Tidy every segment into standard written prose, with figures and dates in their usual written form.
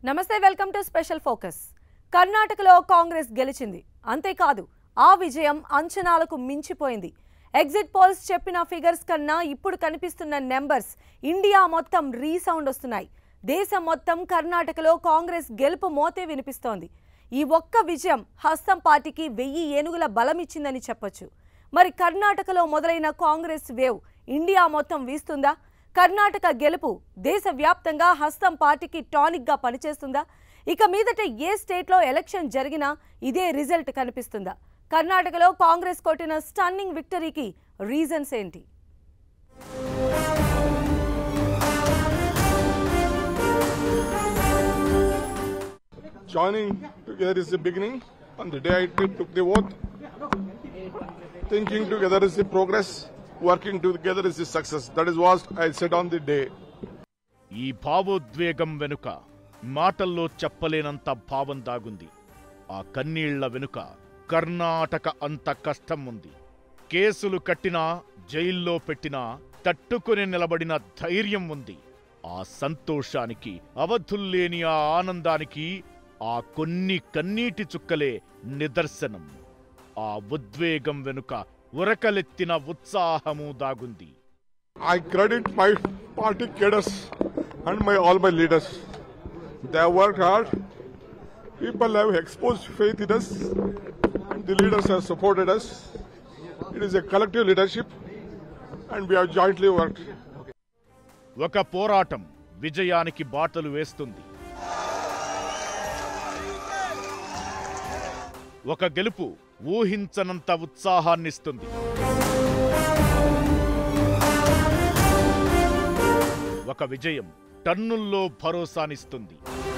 నమస్తే welcome to special focus. కర్ణాటకలో కాంగ్రెస్ గెలిచింది. అంతేకాదు ఆ విజయం అంచనాలకు మించిపోయింది. ఎగ్జిట్ పోల్స్ చెప్పిన ఫిగర్స్ కన్నా ఇప్పుడు కనిపిస్తున్న నెంబర్స్ ఇండియా మొత్తం రీసౌండ్ వస్తున్నాయి. దేశం మొత్తం కర్ణాటకలో కాంగ్రెస్ గెలుపు మోతే వినిపిస్తోంది. ఈ ఒక్క విజయం హస్తం పార్టీకి 1000 ఏనుగుల బలం ఇచ్చిందని చెప్పొచ్చు. మరి కర్ణాటకలో మొదలైన కాంగ్రెస్ వేవ్ ఇండియా మొత్తం వీస్తుందా? కర్ణాటక గెలుపు దేశవ్యాప్తంగా హస్తం పార్టీకి టానిక్ గా పనిచేస్తుందా? ఇక మీదట ఏ స్టేట్లో ఎలక్షన్ జరిగినా ఇదే రిజల్ట్ కనిపిస్తుందా? కర్ణాటకలో కాంగ్రెస్ కొట్టిన స్టన్నింగ్ విక్టరీకి రీజన్స్ ఏంటి? Joining together is the beginning. On the day I took the oath, thinking together is the progress. Working together is the success. That is what I said on the day. ఈ భావోద్వేగం వెనుక మాటల్లో చెప్పలేనంత భావం దాగుంది. ఆ కన్నీళ్ల వెనుక కర్ణాటక అంత కష్టం ఉంది. కేసులు కట్టినా జైల్లో పెట్టినా తట్టుకుని నిలబడిన ధైర్యం ఉంది. ఆ సంతోషానికి అవధుల్లేని ఆ ఆనందానికి ఆ కొన్ని కన్నీటి చుక్కలే నిదర్శనం. ఆ ఉద్వేగం వెనుక ఉరకలెత్తిన ఉత్సాహము దాగుంది. I credit my party cadres and all my leaders. They have worked hard. People have exposed faith in us. The leaders have supported us. It is a collective leadership and we have jointly worked. ఒక పోరాటం విజయానికి బాటలు వేస్తుంది. ఒక గెలుపు ఊహించనంత ఉత్సాహాన్నిస్తుంది. ఒక విజయం టన్నుల్లో భరోసానిస్తుంది.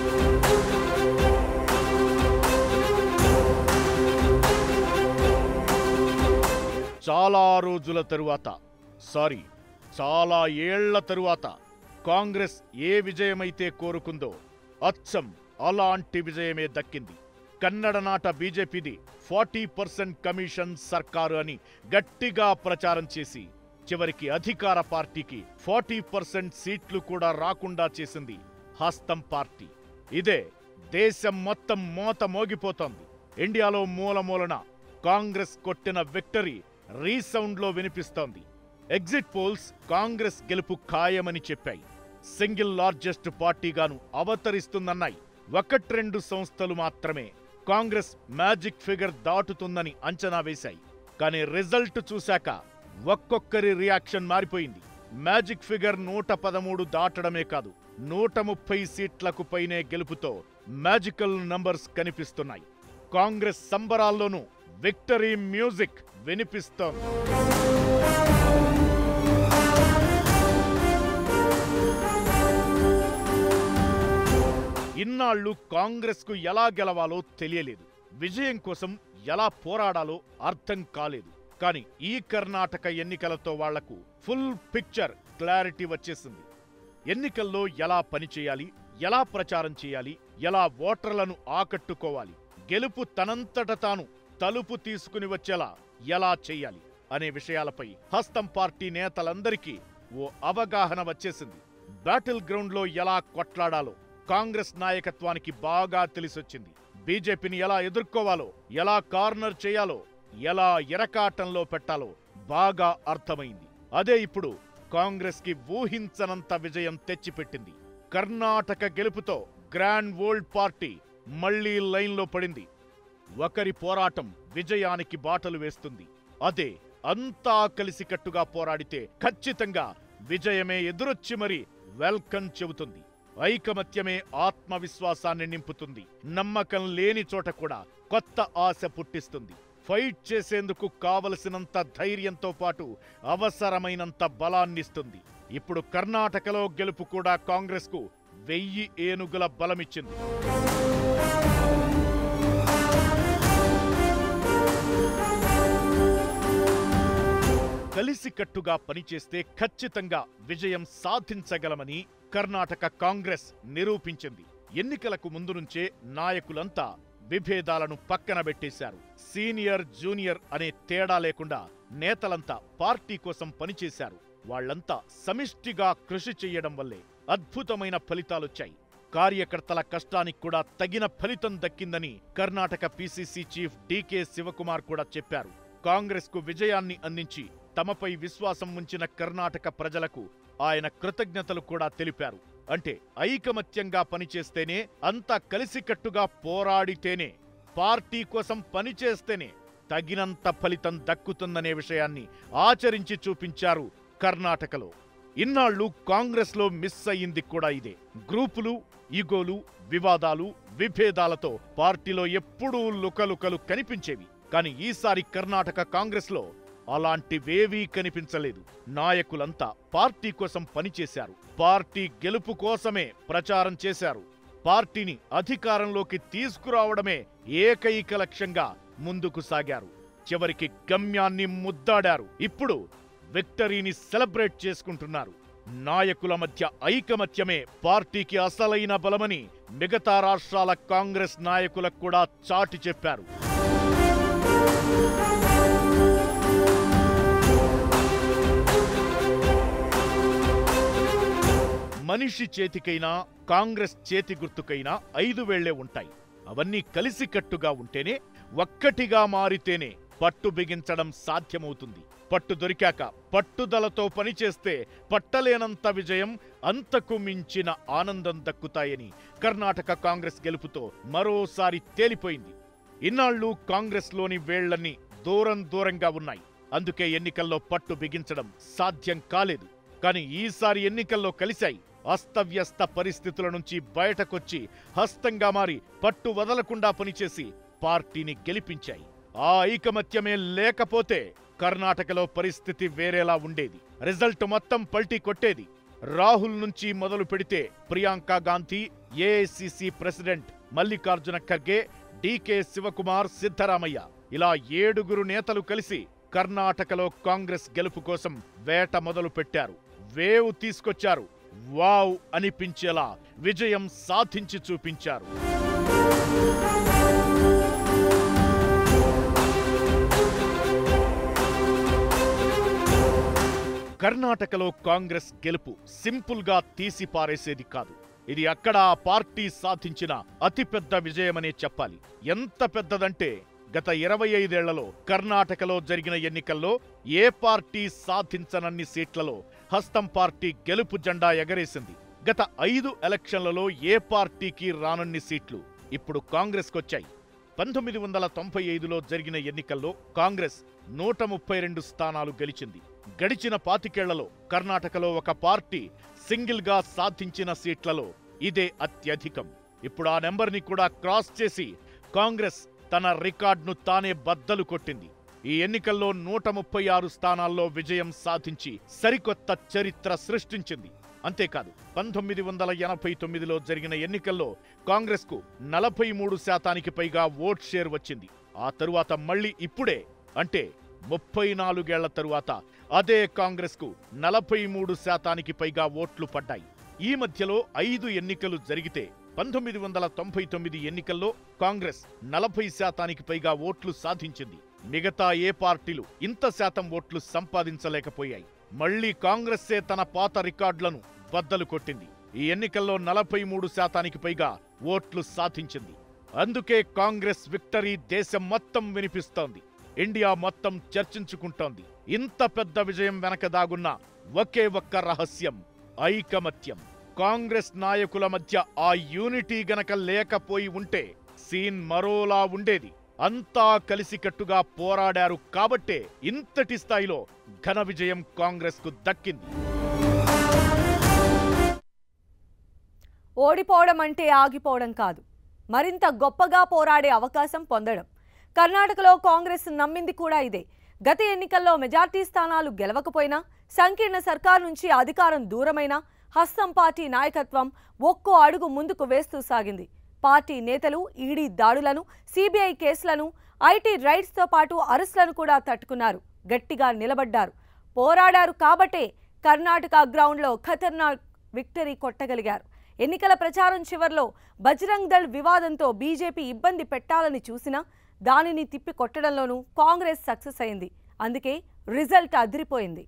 చాలా రోజుల తరువాత, చాలా ఏళ్ల తరువాత కాంగ్రెస్ ఏ విజయమైతే కోరుకుందో అచ్చం అలాంటి విజయమే దక్కింది. కన్నడ నాట బీజేపీది 40% కమిషన్ సర్కారు అని గట్టిగా ప్రచారం చేసి చివరికి అధికార పార్టీకి 40% సీట్లు కూడా రాకుండా చేసింది హస్తం పార్టీ. ఇదే దేశం మొత్తం మోత మోగిపోతోంది. ఇండియాలో మూలమూలన కాంగ్రెస్ కొట్టిన విక్టరీ రీసౌండ్లో వినిపిస్తోంది. ఎగ్జిట్ పోల్స్ కాంగ్రెస్ గెలుపు ఖాయమని చెప్పాయి. Single largest పార్టీగాను అవతరిస్తుందన్నాయి. 1-2 సంస్థలు మాత్రమే కాంగ్రెస్ మ్యాజిక్ ఫిగర్ దాటుతుందని అంచనా వేశాయి. కానీ రిజల్ట్ చూశాక ఒక్కొక్కరి రియాక్షన్ మారిపోయింది. మ్యాజిక్ ఫిగర్ 113 దాటడమే కాదు, 130 సీట్లకు పైనే గెలుపుతో మ్యాజికల్ నంబర్స్ కనిపిస్తున్నాయి. కాంగ్రెస్ సంబరాల్లోనూ విక్టరీ మ్యూజిక్ వినిపిస్తోంది. ఇన్నాళ్లు కాంగ్రెస్కు ఎలా గెలవాలో తెలియలేదు. విజయం కోసం ఎలా పోరాడాలో అర్థం కాలేదు. కానీ ఈ కర్ణాటక ఎన్నికలతో వాళ్లకు ఫుల్ పిక్చర్ క్లారిటీ వచ్చేసింది. ఎన్నికల్లో ఎలా పనిచేయాలి, ఎలా ప్రచారం చేయాలి, ఎలా ఓటర్లను ఆకట్టుకోవాలి, గెలుపు తనంతట తాను తలుపు తీసుకుని వచ్చేలా ఎలా చెయ్యాలి అనే విషయాలపై హస్తం పార్టీ నేతలందరికీ ఓ అవగాహన వచ్చేసింది. బ్యాటిల్ గ్రౌండ్లో ఎలా కొట్లాడాలో కాంగ్రెస్ నాయకత్వానికి బాగా తెలిసొచ్చింది. బీజేపీని ఎలా ఎదుర్కోవాలో, ఎలా కార్నర్ చేయాలో, ఎలా ఇరకాటంలో పెట్టాలో బాగా అర్థమైంది. అదే ఇప్పుడు కాంగ్రెస్ కి ఊహించనంత విజయం తెచ్చిపెట్టింది. కర్ణాటక గెలుపుతో గ్రాండ్ ఓల్డ్ పార్టీ మళ్లీ లైన్లో పడింది. ఒకరి పోరాటం విజయానికి బాటలు వేస్తుంది. అదే అంతా కలిసికట్టుగా పోరాడితే ఖచ్చితంగా విజయమే ఎదురొచ్చి మరీ వెల్కమ్ చెబుతుంది. ఐకమత్యమే ఆత్మవిశ్వాసాన్ని నింపుతుంది. నమ్మకం లేని చోట కూడా కొత్త ఆశ పుట్టిస్తుంది. ఫైట్ చేసేందుకు కావలసినంత ధైర్యంతో పాటు అవసరమైనంత బలాన్నిస్తుంది. ఇప్పుడు కర్ణాటకలో గెలుపు కూడా కాంగ్రెస్కు 1000 ఏనుగుల బలమిచ్చింది. కలిసికట్టుగా పనిచేస్తే ఖచ్చితంగా విజయం సాధించగలమని కర్ణాటక కాంగ్రెస్ నిరూపించింది. ఎన్నికలకు ముందు నుంచే నాయకులంతా విభేదాలను పక్కన పెట్టేశారు. సీనియర్ జూనియర్ అనే తేడా లేకుండా నేతలంతా పార్టీ కోసం పనిచేశారు. వాళ్లంతా సమిష్టిగా కృషి చెయ్యడం వల్లే అద్భుతమైన ఫలితాలొచ్చాయి. కార్యకర్తల కష్టానికి కూడా తగిన ఫలితం దక్కిందని Karnataka PCC chief DK Shivakumar కూడా చెప్పారు. కాంగ్రెస్కు విజయాన్ని అందించి తమపై విశ్వాసం ఉంచిన కర్ణాటక ప్రజలకు ఆయన కృతజ్ఞతలు కూడా తెలిపారు. అంటే ఐకమత్యంగా పనిచేస్తేనే, అంతా కలిసికట్టుగా పోరాడితేనే, పార్టీ కోసం పనిచేస్తేనే తగినంత ఫలితం దక్కుతుందనే విషయాన్ని ఆచరించి చూపించారు కర్ణాటకలో. ఇన్నాళ్లు కాంగ్రెస్లో మిస్ అయ్యింది కూడా ఇదే. గ్రూపులు, ఈగోలు, వివాదాలు, విభేదాలతో పార్టీలో ఎప్పుడూ లుకలుకలు కనిపించేవి. కానీ ఈసారి కర్ణాటక కాంగ్రెస్లో అలాంటివేవీ కనిపించలేదు. నాయకులంతా పార్టీ కోసం పనిచేశారు. పార్టీ గెలుపు కోసమే ప్రచారం చేశారు. పార్టీని అధికారంలోకి తీసుకురావడమే ఏకైక లక్ష్యంగా ముందుకు సాగారు. చివరికి గమ్యాన్ని ముద్దాడారు. ఇప్పుడు విక్టరీని సెలబ్రేట్ చేసుకుంటున్నారు. నాయకుల మధ్య ఐకమత్యమే పార్టీకి అసలైన బలమని మిగతా రాష్ట్రాల కాంగ్రెస్ నాయకులకు కూడా చాటి చెప్పారు. మనిషి చేతికైనా, కాంగ్రెస్ చేతి గుర్తుకైనా 5 వేళ్లే ఉంటాయి. అవన్నీ కలిసికట్టుగా ఉంటేనే, ఒక్కటిగా మారితేనే పట్టు బిగించడం సాధ్యమవుతుంది. పట్టు దొరికాక పట్టుదలతో పనిచేస్తే పట్టలేనంత విజయం, అంతకు మించిన ఆనందం దక్కుతాయని కర్ణాటక కాంగ్రెస్ గెలుపుతో మరోసారి తేలిపోయింది. ఇన్నాళ్లు కాంగ్రెస్లోని వేళ్లన్నీ దూరంగా ఉన్నాయి. అందుకే ఎన్నికల్లో పట్టు బిగించడం సాధ్యం కాలేదు. కానీ ఈసారి ఎన్నికల్లో కలిశాయి. అస్తవ్యస్త పరిస్థితుల నుంచి బయటకొచ్చి హస్తంగా మారి పట్టు వదలకుండా పనిచేసి పార్టీని గెలిపించాయి. ఆ ఐకమత్యమే లేకపోతే కర్ణాటకలో పరిస్థితి వేరేలా ఉండేది. రిజల్ట్ మొత్తం పల్టీ కొట్టేది. రాహుల్ నుంచి మొదలు పెడితే Priyanka Gandhi, AICC president Mallikarjuna Kharge, DK Shivakumar, Siddaramaiah ఇలా 7 నేతలు కలిసి కర్ణాటకలో కాంగ్రెస్ గెలుపు కోసం వేట మొదలు పెట్టారు. వేవ్ తీసుకొచ్చారు. వావ్ అనిపించేలా విజయం సాధించి చూపించారు. కర్ణాటకలో కాంగ్రెస్ గెలుపు సింపుల్ గా తీసి పారేసేది కాదు. ఇది అక్కడ ఆ పార్టీ సాధించిన అతిపెద్ద విజయమనే చెప్పాలి. ఎంత పెద్దదంటే గత 25 ఏళ్లలో కర్ణాటకలో జరిగిన ఎన్నికల్లో ఏ పార్టీ సాధించనన్ని సీట్లలో హస్తం పార్టీ గెలుపు జెండా ఎగరేసింది. గత 5 ఎలక్షన్లలో ఏ పార్టీకి రానన్ని సీట్లు ఇప్పుడు కాంగ్రెస్కొచ్చాయి. 1995లో జరిగిన ఎన్నికల్లో కాంగ్రెస్ 132 స్థానాలు గెలిచింది. గడిచిన 25 ఏళ్లలో కర్ణాటకలో ఒక పార్టీ సింగిల్ గా సాధించిన సీట్లలో ఇదే అత్యధికం. ఇప్పుడు ఆ నెంబర్ని కూడా క్రాస్ చేసి కాంగ్రెస్ తన రికార్డును తానే బద్దలు కొట్టింది. ఈ ఎన్నికల్లో 136 స్థానాల్లో విజయం సాధించి సరికొత్త చరిత్ర సృష్టించింది. అంతేకాదు 1989లో జరిగిన ఎన్నికల్లో కాంగ్రెస్కు 43% పైగా ఓట్ షేర్ వచ్చింది. ఆ తరువాత మళ్ళీ ఇప్పుడే అంటే 34 ఏళ్ల తరువాత అదే కాంగ్రెస్కు 43% పైగా ఓట్లు పడ్డాయి. ఈ మధ్యలో 5 ఎన్నికలు జరిగితే 1999 ఎన్నికల్లో కాంగ్రెస్ 40% పైగా ఓట్లు సాధించింది. మిగతా ఏ పార్టీలు ఇంత శాతం ఓట్లు సంపాదించలేకపోయాయి. మళ్లీ కాంగ్రెస్సే తన పాత రికార్డులను బద్దలు కొట్టింది. ఈ ఎన్నికల్లో 43% పైగా ఓట్లు సాధించింది. అందుకే కాంగ్రెస్ విక్టరీ దేశం మొత్తం వినిపిస్తోంది. ఇండియా మొత్తం చర్చించుకుంటోంది. ఇంత పెద్ద విజయం వెనక దాగున్న ఒకే ఒక్క రహస్యం ఐకమత్యం. కాంగ్రెస్ నాయకుల మధ్య ఆ యూనిటీ గనక లేకపోయి ఉంటే సీన్ మరోలా ఉండేది. అంతా కలిసికట్టుగా పోరాడారు కాబట్టే ఇంతటి స్థాయిలో ఘన విజయం కాంగ్రెస్కు దక్కింది. ఓడిపోవడం అంటే ఆగిపోవడం కాదు, మరింత గొప్పగా పోరాడే అవకాశం పొందడం. కర్ణాటకలో కాంగ్రెస్ నమ్మింది కూడా ఇదే. గత ఎన్నికల్లో మెజార్టీ స్థానాలు గెలవకపోయినా, సంకీర్ణ సర్కార్ నుంచి అధికారం దూరమైనా హస్తం పార్టీ నాయకత్వం ఒక్కో అడుగు ముందుకు వేస్తూ సాగింది. పార్టీ నేతలు ఈడీ దాడులను, సిబిఐ కేసులను, ఐటీ రైడ్స్తో పాటు అరెస్టులను కూడా తట్టుకున్నారు. గట్టిగా నిలబడ్డారు, పోరాడారు కాబట్టే కర్ణాటక గ్రౌండ్లో ఖతర్నాక్ విక్టరీ కొట్టగలిగారు. ఎన్నికల ప్రచారం చివర్లో బజరంగ్ దళ్ వివాదంతో బీజేపీ ఇబ్బంది పెట్టాలని చూసినా దానిని తిప్పి కొట్టడంలోనూ కాంగ్రెస్ సక్సెస్ అయింది. అందుకే రిజల్ట్ అదిరిపోయింది.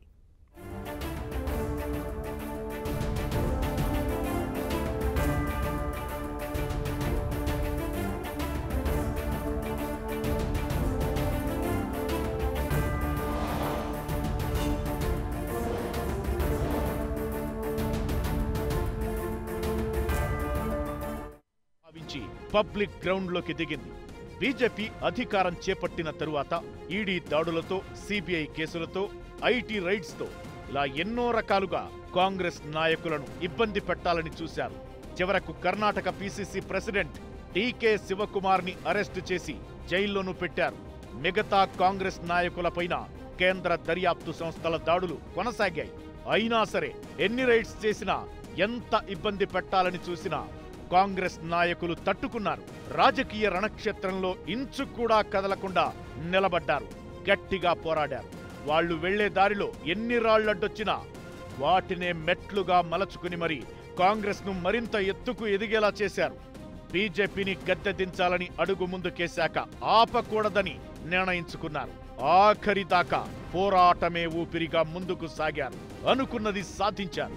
పబ్లిక్ గ్రౌండ్లోకి దిగింది. బీజేపీ అధికారం చేపట్టిన తరువాత ఈడీ దాడులతో, సిబిఐ కేసులతో, ఐటీ రైడ్స్తో ఇలా ఎన్నో రకాలుగా కాంగ్రెస్ నాయకులను ఇబ్బంది పెట్టాలని చూశారు. చివరకు కర్ణాటక పీసీసీ ప్రెసిడెంట్ డీకే శివకుమార్ని అరెస్టు చేసి జైల్లోనూ పెట్టారు. మిగతా కాంగ్రెస్ నాయకులపైన కేంద్ర దర్యాప్తు సంస్థల దాడులు కొనసాగాయి. అయినా సరే ఎన్ని రైడ్స్ చేసినా, ఎంత ఇబ్బంది పెట్టాలని చూసినా కాంగ్రెస్ నాయకులు తట్టుకున్నారు. రాజకీయ రణక్షేత్రంలో ఇంచు కూడా కదలకుండా నిలబడ్డారు. గట్టిగా పోరాడారు. వాళ్లు వెళ్లే దారిలో ఎన్ని రాళ్లడ్డొచ్చినా వాటినే మెట్లుగా మలచుకుని మరి కాంగ్రెస్ ను మరింత ఎత్తుకు ఎదిగేలా చేశారు. బీజేపీని గద్దె దించాలని అడుగు ముందుకేశాక ఆపకూడదని నిర్ణయించుకున్నారు. ఆఖరి దాకా పోరాటమే ఊపిరిగా ముందుకు సాగారు. అనుకున్నది సాధించారు.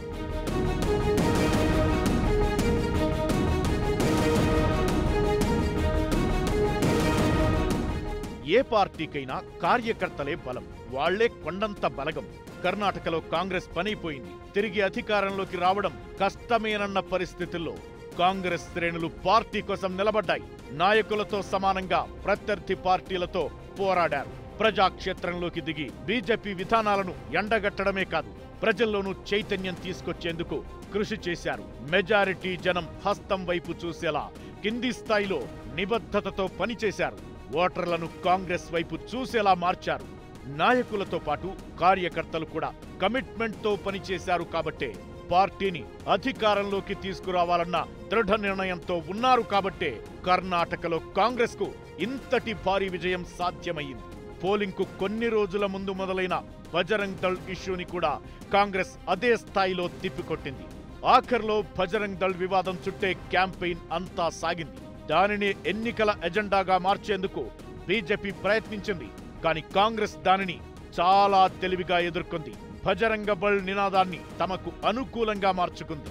ఏ పార్టీకైనా కార్యకర్తలే బలం, వాళ్లే కొండంత బలగం. కర్ణాటకలో కాంగ్రెస్ పనైపోయింది. తిరిగి అధికారంలోకి రావడం కష్టమేనన్న పరిస్థితుల్లో కాంగ్రెస్ శ్రేణులు పార్టీ కోసం నిలబడ్డాయి. నాయకులతో సమానంగా ప్రత్యర్థి పార్టీలతో పోరాడారు. ప్రజాక్షేత్రంలోకి దిగి బీజేపీ విధానాలను ఎండగట్టడమే కాదు, ప్రజల్లోనూ చైతన్యం తీసుకొచ్చేందుకు కృషి చేశారు. మెజారిటీ జనం హస్తం వైపు చూసేలా కింది స్థాయిలో నిబద్ధతతో పనిచేశారు. ఓటర్లను కాంగ్రెస్ వైపు చూసేలా మార్చారు. నాయకులతో పాటు కార్యకర్తలు కూడా కమిట్మెంట్తో పనిచేశారు. కాబట్టే పార్టీని అధికారంలోకి తీసుకురావాలన్న దృఢ నిర్ణయంతో ఉన్నారు. కాబట్టే కర్ణాటకలో కాంగ్రెస్ కు ఇంతటి భారీ విజయం సాధ్యమయ్యింది. పోలింగ్ కు కొన్ని రోజుల ముందు మొదలైన బజరంగ్ దళ్ ఇష్యూని కూడా కాంగ్రెస్ అదే స్థాయిలో తిప్పికొట్టింది. ఆఖర్లో బజరంగ్ దళ్ వివాదం చుట్టే క్యాంపెయిన్ అంతా సాగింది. దానిని ఎన్నికల ఎజెండాగా మార్చేందుకు బీజేపీ ప్రయత్నించింది. కానీ కాంగ్రెస్ దానిని చాలా తెలివిగా ఎదుర్కొంది. బజరంగ బల్ నినాదాన్ని తమకు అనుకూలంగా మార్చుకుంది.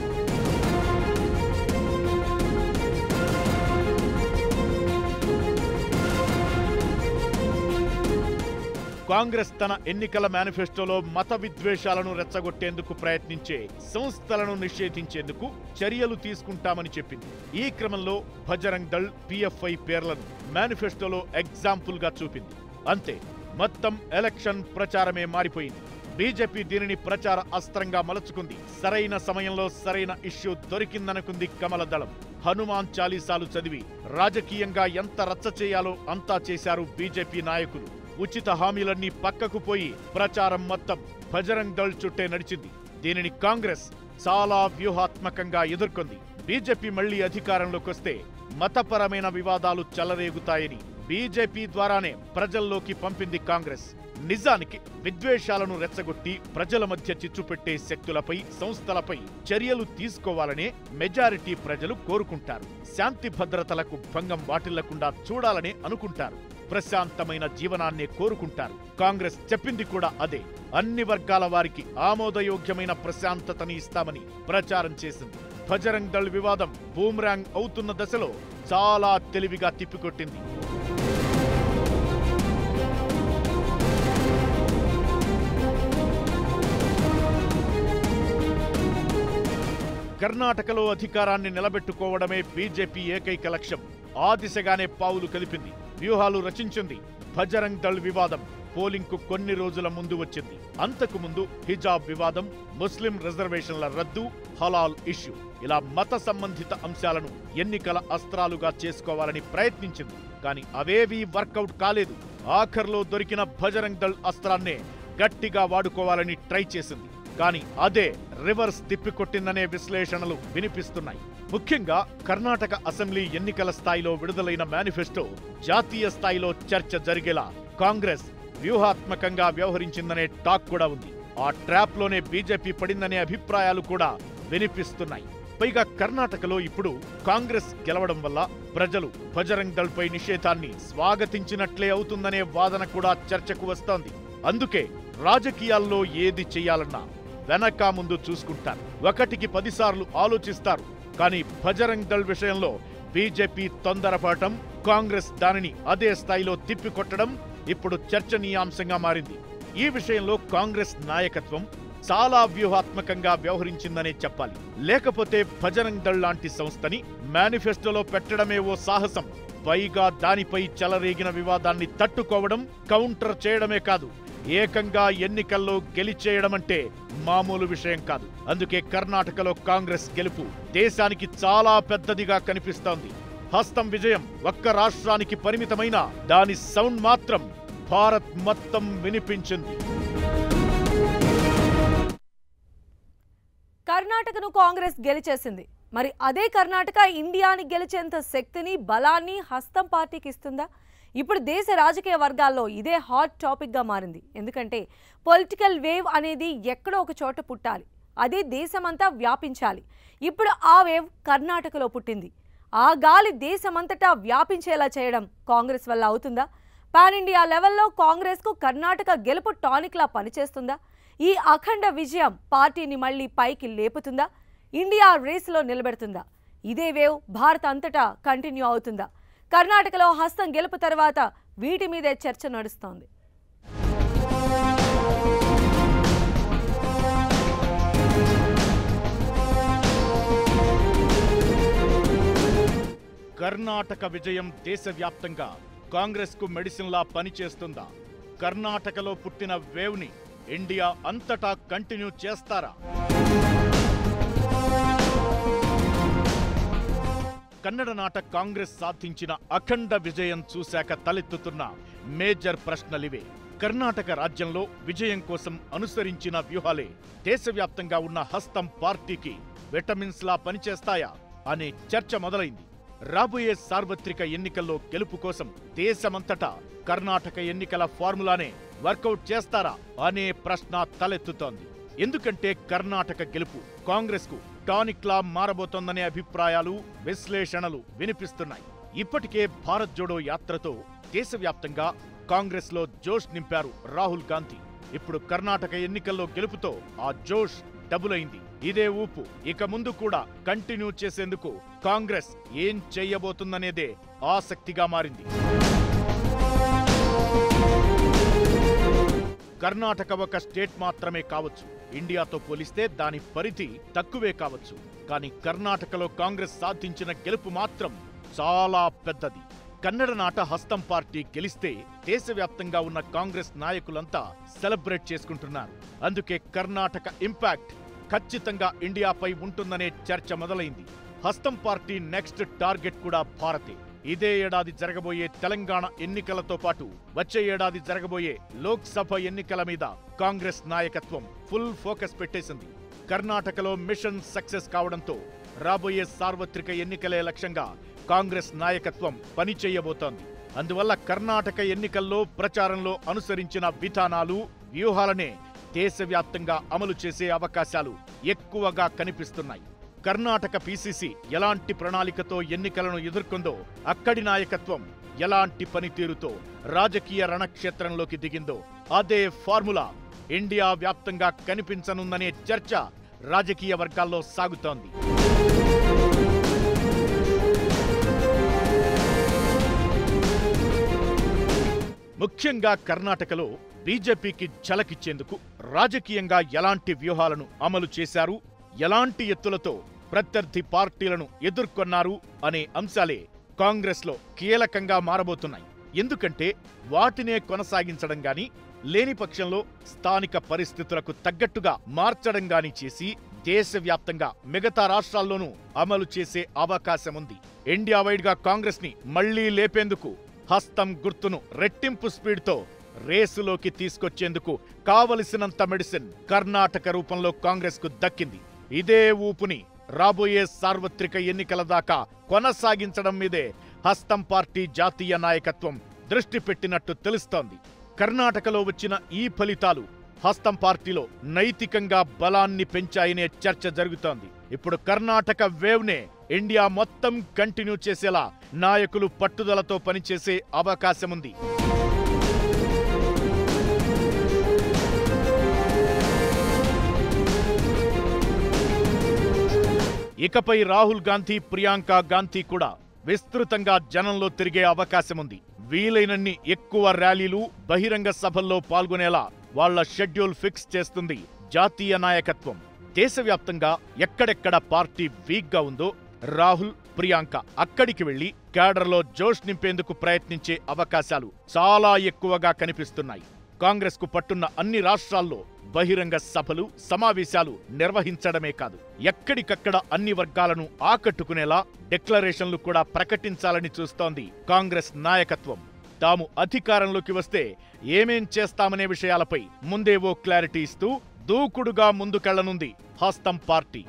కాంగ్రెస్ తన ఎన్నికల మేనిఫెస్టోలో మత విద్వేషాలను రెచ్చగొట్టేందుకు ప్రయత్నించే సంస్థలను నిషేధించేందుకు చర్యలు తీసుకుంటామని చెప్పింది. ఈ క్రమంలో బజరంగ్ దళ్, పిఎఫ్ఐ పేర్లను మేనిఫెస్టోలో ఎగ్జాంపుల్ గా చూపింది. అంతే, మొత్తం ఎలక్షన్ ప్రచారమే మారిపోయింది. బీజేపీ దీనిని ప్రచార అస్త్రంగా మలుచుకుంది. సరైన సమయంలో సరైన ఇష్యూ దొరికిందనుకుంది కమల దళం. హనుమాన్ చాలీసాలు చదివి రాజకీయంగా ఎంత రచ్చ చేయాలో అంతా చేశారు బీజేపీ నాయకులు. ఉచిత హామీలన్నీ పక్కకు పోయి ప్రచారం మొత్తం బజరంగ్ దళ్ చుట్టే నడిచింది. దీనిని కాంగ్రెస్ చాలా వ్యూహాత్మకంగా ఎదుర్కొంది. బీజేపీ మళ్లీ అధికారంలోకొస్తే మతపరమైన వివాదాలు చెలరేగుతాయని బీజేపీ ద్వారానే ప్రజల్లోకి పంపింది కాంగ్రెస్. నిజానికి విద్వేషాలను రెచ్చగొట్టి ప్రజల మధ్య చిచ్చుపెట్టే శక్తులపై, సంస్థలపై చర్యలు తీసుకోవాలనే మెజారిటీ ప్రజలు కోరుకుంటారు. శాంతి భద్రతలకు భంగం వాటిల్లకుండా చూడాలనే అనుకుంటారు. ప్రశాంతమైన జీవనాన్నే కోరుకుంటారు. కాంగ్రెస్ చెప్పింది కూడా అదే. అన్ని వర్గాల వారికి ఆమోదయోగ్యమైన ప్రశాంతతని ఇస్తామని ప్రచారం చేసింది. బజరంగ్ దళ్ వివాదం బూమ్రాంగ్ అవుతున్న దశలో చాలా తెలివిగా తిప్పికొట్టింది. కర్ణాటకలో అధికారాన్ని నిలబెట్టుకోవడమే బీజేపీ ఏకైక లక్ష్యం. ఆ దిశగానే పావులు కదిపింది, వ్యూహాలు రచించింది. బజరంగ్ దళ్ వివాదం పోలింగ్ కు కొన్ని రోజుల ముందు వచ్చింది. అంతకు ముందు హిజాబ్ వివాదం, ముస్లిం రిజర్వేషన్ల రద్దు, హలాల్ ఇష్యూ, ఇలా మత సంబంధిత అంశాలను ఎన్నికల అస్త్రాలుగా చేసుకోవాలని ప్రయత్నించింది. కానీ అవేవీ వర్కౌట్ కాలేదు. ఆఖర్లో దొరికిన బజరంగ్ దళ్ అస్త్రాన్నే గట్టిగా వాడుకోవాలని ట్రై చేసింది. కానీ అదే రివర్స్ తిప్పికొట్టిందనే విశ్లేషణలు వినిపిస్తున్నాయి. ముఖ్యంగా కర్ణాటక అసెంబ్లీ ఎన్నికల స్థాయిలో విడుదలైన మేనిఫెస్టో జాతీయ స్థాయిలో చర్చ జరిగేలా కాంగ్రెస్ వ్యూహాత్మకంగా వ్యవహరించిందనే టాక్ కూడా ఉంది. ఆ ట్రాప్ లోనే బీజేపీ పడిందనే అభిప్రాయాలు కూడా వినిపిస్తున్నాయి. పైగా కర్ణాటకలో ఇప్పుడు కాంగ్రెస్ గెలవడం వల్ల ప్రజలు బజరంగ్ దళ్ పై నిషేధాన్ని స్వాగతించినట్లే అవుతుందనే వాదన కూడా చర్చకు వస్తోంది. అందుకే రాజకీయాల్లో ఏది చెయ్యాలన్నా వెనక ముందు చూసుకుంటారు. 1కి 10 సార్లు ఆలోచిస్తారు. కానీ బజరంగ్ దళ్ విషయంలో బీజేపీ తొందరపాటం, కాంగ్రెస్ దానిని అదే స్థాయిలో తిప్పికొట్టడం ఇప్పుడు చర్చనీయాంశంగా మారింది. ఈ విషయంలో కాంగ్రెస్ నాయకత్వం చాలా వ్యూహాత్మకంగా వ్యవహరించిందనే చెప్పాలి. లేకపోతే బజరంగ్ దళ్ లాంటి సంస్థని మేనిఫెస్టోలో పెట్టడమే ఓ సాహసం. పైగా దానిపై చెలరేగిన వివాదాన్ని తట్టుకోవడం, కౌంటర్ చేయడమే కాదు, ఏకంగా ఎన్నికల్లో గెలిచేయడమంటే మామూలు విషయం కాదు. అందుకే కర్ణాటకలో కాంగ్రెస్ గెలుపు దేశానికి చాలా పెద్దదిగా కనిపిస్తోంది. హస్తం విజయం ఒక్క రాష్ట్రానికి పరిమితమైన దాని సౌండ్ మాత్రం భారత్ మొత్తం వినిపించింది. కర్ణాటకను కాంగ్రెస్ గెలిచేసింది. మరి అదే కర్ణాటక ఇండియాని గెలిచేంత శక్తిని, బలాన్ని హస్తం పార్టీకి ఇస్తుందా? ఇప్పుడు దేశ రాజకీయ వర్గాల్లో ఇదే హాట్ టాపిక్గా మారింది. ఎందుకంటే పొలిటికల్ వేవ్ అనేది ఎక్కడో ఒక చోట పుట్టాలి, అదే దేశమంతా వ్యాపించాలి. ఇప్పుడు ఆ వేవ్ కర్ణాటకలో పుట్టింది. ఆ గాలి దేశమంతటా వ్యాపించేలా చేయడం కాంగ్రెస్ వల్ల అవుతుందా? పాన్ ఇండియా లెవెల్లో కాంగ్రెస్కు కర్ణాటక గెలుపు టానిక్లా పనిచేస్తుందా? ఈ అఖండ విజయం పార్టీని మళ్లీ పైకి లేపుతుందా? ఇండియా రేసులో నిలబెడుతుందా? ఇదే వేవ్ భారత్ అంతటా కంటిన్యూ అవుతుందా? కర్ణాటకలో హస్తం గెలుపు తర్వాత వీటి మీదే చర్చ నడుస్తోంది. కర్ణాటక విజయం దేశవ్యాప్తంగా కాంగ్రెస్కు మెడిసిన్లా పనిచేస్తుందా? కర్ణాటకలో పుట్టిన వేవ్ని ఇండియా అంతటా కంటిన్యూ చేస్తారా? కన్నడ నాట కాంగ్రెస్ సాధించిన అఖండ విజయం చూశాక తలెత్తుతున్న మేజర్ ప్రశ్నలివే. కర్ణాటక రాజ్యంలో విజయం కోసం అనుసరించిన వ్యూహాలే దేశవ్యాప్తంగా ఉన్న హస్తం పార్టీకి విటమిన్స్లా పనిచేస్తాయా అనే చర్చ మొదలైంది. రాబోయే సార్వత్రిక ఎన్నికల్లో గెలుపు కోసం దేశమంతటా కర్ణాటక ఎన్నికల ఫార్ములానే వర్కౌట్ చేస్తారా అనే ప్రశ్న తలెత్తుతోంది. ఎందుకంటే కర్ణాటక గెలుపు కాంగ్రెస్కు టానిక్లా మారబోతోందనే అభిప్రాయాలు, విశ్లేషణలు వినిపిస్తున్నాయి. ఇప్పటికే భారత్ జోడో యాత్రతో దేశవ్యాప్తంగా కాంగ్రెస్లో జోష్ నింపారు రాహుల్ గాంధీ. ఇప్పుడు కర్ణాటక ఎన్నికల్లో గెలుపుతో ఆ జోష్ డబుల్ అయింది. ఇదే ఊపు ఇక ముందు కూడా కంటిన్యూ చేసేందుకు కాంగ్రెస్ ఏం చేయబోతుందనేదే ఆసక్తిగా మారింది. కర్ణాటక ఒక స్టేట్ మాత్రమే కావచ్చు, ఇండియాతో పోలిస్తే దాని పరిధి తక్కువే కావచ్చు. కానీ కర్ణాటకలో కాంగ్రెస్ సాధించిన గెలుపు మాత్రం చాలా పెద్దది. కన్నడ నాట హస్తం పార్టీ గెలిస్తే దేశవ్యాప్తంగా ఉన్న కాంగ్రెస్ నాయకులంతా సెలబ్రేట్ చేసుకుంటున్నారు. అందుకే కర్ణాటక ఇంపాక్ట్ ఖచ్చితంగా ఇండియాపై ఉంటుందనే చర్చ మొదలైంది. హస్తం పార్టీ నెక్స్ట్ టార్గెట్ కూడా భారతే. ఇదే ఏడాది జరగబోయే తెలంగాణ ఎన్నికలతో పాటు వచ్చే ఏడాది జరగబోయే లోక్సభ ఎన్నికల మీద కాంగ్రెస్ నాయకత్వం ఫుల్ ఫోకస్ పెట్టేసింది. కర్ణాటకలో మిషన్ సక్సెస్ కావడంతో రాబోయే సార్వత్రిక ఎన్నికలే లక్ష్యంగా కాంగ్రెస్ నాయకత్వం పనిచేయబోతోంది. అందువల్ల కర్ణాటక ఎన్నికల్లో ప్రచారంలో అనుసరించిన విధానాలు, వ్యూహాలనే దేశవ్యాప్తంగా అమలు చేసే అవకాశాలు ఎక్కువగా కనిపిస్తున్నాయి. కర్ణాటక పీసీసీ ఎలాంటి ప్రణాళికతో ఎన్నికలను ఎదుర్కొందో, అక్కడి నాయకత్వం ఎలాంటి పనితీరుతో రాజకీయ రణక్షేత్రంలోకి దిగిందో అదే ఫార్ములా ఇండియా వ్యాప్తంగా కనిపించనుందనే చర్చ రాజకీయ వర్గాల్లో సాగుతోంది. ముఖ్యంగా కర్ణాటకలో బీజేపీకి ఝలకిచ్చేందుకు రాజకీయంగా ఎలాంటి వ్యూహాలను అమలు చేశారు, ఎలాంటి ఎత్తులతో ప్రత్యర్థి పార్టీలను ఎదుర్కొన్నారు అనే అంశాలే కాంగ్రెస్లో కీలకంగా మారబోతున్నాయి. ఎందుకంటే వాటినే కొనసాగించడం గాని, లేని పక్షంలో స్థానిక పరిస్థితులకు తగ్గట్టుగా మార్చడం గాని చేసి దేశవ్యాప్తంగా మిగతా రాష్ట్రాల్లోనూ అమలు చేసే అవకాశముంది. ఇండియా వైడ్ గా కాంగ్రెస్ ని మళ్లీ లేపేందుకు హస్తం గుర్తును రెట్టింపు స్పీడ్తో రేసులోకి తీసుకొచ్చేందుకు కావలసినంత మెడిసిన్ కర్ణాటక రూపంలో కాంగ్రెస్ కు దక్కింది. ఇదే ఊపుని రాబోయే సార్వత్రిక ఎన్నికల దాకా కొనసాగించడం మీదే హస్తం పార్టీ జాతీయ నాయకత్వం దృష్టి పెట్టినట్టు తెలుస్తోంది. కర్ణాటకలో వచ్చిన ఈ ఫలితాలు హస్తం పార్టీలో నైతికంగా బలాన్ని పెంచాయనే చర్చ జరుగుతోంది. ఇప్పుడు కర్ణాటక వేవ్నే ఇండియా మొత్తం కంటిన్యూ చేసేలా నాయకులు పట్టుదలతో పనిచేసే అవకాశముంది. ఇకపై రాహుల్ గాంధీ, ప్రియాంక గాంధీ కూడా విస్తృతంగా జనంలో తిరిగే అవకాశముంది. వీలైనన్ని ఎక్కువ ర్యాలీలు, బహిరంగ సభల్లో పాల్గొనేలా వాళ్ల షెడ్యూల్ ఫిక్స్ చేస్తుంది జాతీయ నాయకత్వం. దేశవ్యాప్తంగా ఎక్కడెక్కడ పార్టీ వీక్గా ఉందో రాహుల్, ప్రియాంక అక్కడికి వెళ్లి క్యాడర్లో జోష్ నింపేందుకు ప్రయత్నించే అవకాశాలు చాలా ఎక్కువగా కనిపిస్తున్నాయి. కాంగ్రెస్ కు పట్టున్న అన్ని రాష్ట్రాల్లో బహిరంగ సభలు, సమావేశాలు నిర్వహించడమే కాదు, ఎక్కడికక్కడ అన్ని వర్గాలను ఆకట్టుకునేలా డిక్లరేషన్లు కూడా ప్రకటించాలని చూస్తోంది కాంగ్రెస్ నాయకత్వం. తాము అధికారంలోకి వస్తే ఏమేం చేస్తామనే విషయాలపై ముందే ఓ క్లారిటీ ఇస్తూ దూకుడుగా ముందుకెళ్లనుంది హస్తం పార్టీ.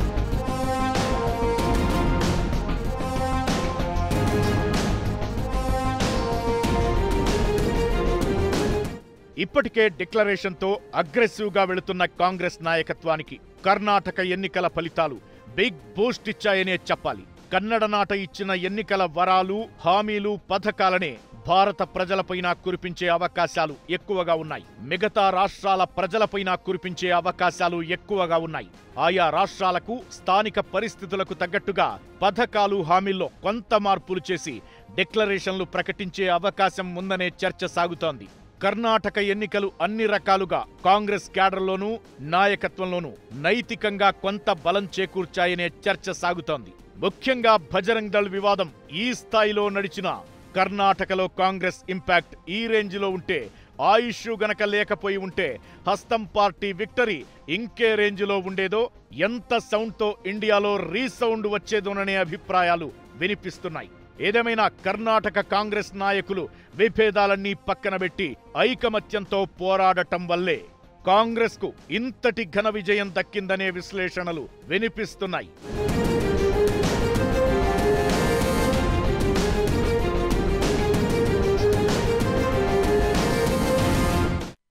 ఇప్పటికే డిక్లరేషన్తో అగ్రెసివ్గా వెళుతున్న కాంగ్రెస్ నాయకత్వానికి కర్ణాటక ఎన్నికల ఫలితాలు బిగ్ బూస్ట్ ఇచ్చాయనే చెప్పాలి. కన్నడ నాట ఇచ్చిన ఎన్నికల వరాలు, హామీలు, పథకాలనే భారత ప్రజలపైన కురిపించే అవకాశాలు ఎక్కువగా ఉన్నాయి. మిగతా రాష్ట్రాల ప్రజలపైన కురిపించే అవకాశాలు ఎక్కువగా ఉన్నాయి. ఆయా రాష్ట్రాలకు స్థానిక పరిస్థితులకు తగ్గట్టుగా పథకాలు, హామీల్లో కొంత మార్పులు చేసి డిక్లరేషన్లు ప్రకటించే అవకాశం ఉందనే చర్చ సాగుతోంది. కర్ణాటక ఎన్నికలు అన్ని రకాలుగా కాంగ్రెస్ క్యాడర్లోనూ, నాయకత్వంలోనూ నైతికంగా కొంత బలం చేకూర్చాయనే చర్చ సాగుతోంది. ముఖ్యంగా బజరంగ్ దళ్ వివాదం ఈ స్థాయిలో నడిచినా కర్ణాటకలో కాంగ్రెస్ ఇంపాక్ట్ ఈ రేంజ్లో ఉంటే, ఆ ఇష్యూ గనక లేకపోయి ఉంటే హస్తం పార్టీ విక్టరీ ఇంకే రేంజ్లో ఉండేదో, ఎంత సౌండ్తో ఇండియాలో రీసౌండ్ వచ్చేదోననే అభిప్రాయాలు వినిపిస్తున్నాయి. ఏదేమైనా కర్ణాటక కాంగ్రెస్ నాయకులు విభేదాలన్నీ పక్కనబెట్టి ఐకమత్యంతో పోరాడటం వల్లే కాంగ్రెస్కు ఇంతటి ఘన విజయం దక్కిందనే విశ్లేషణలు వినిపిస్తున్నాయి.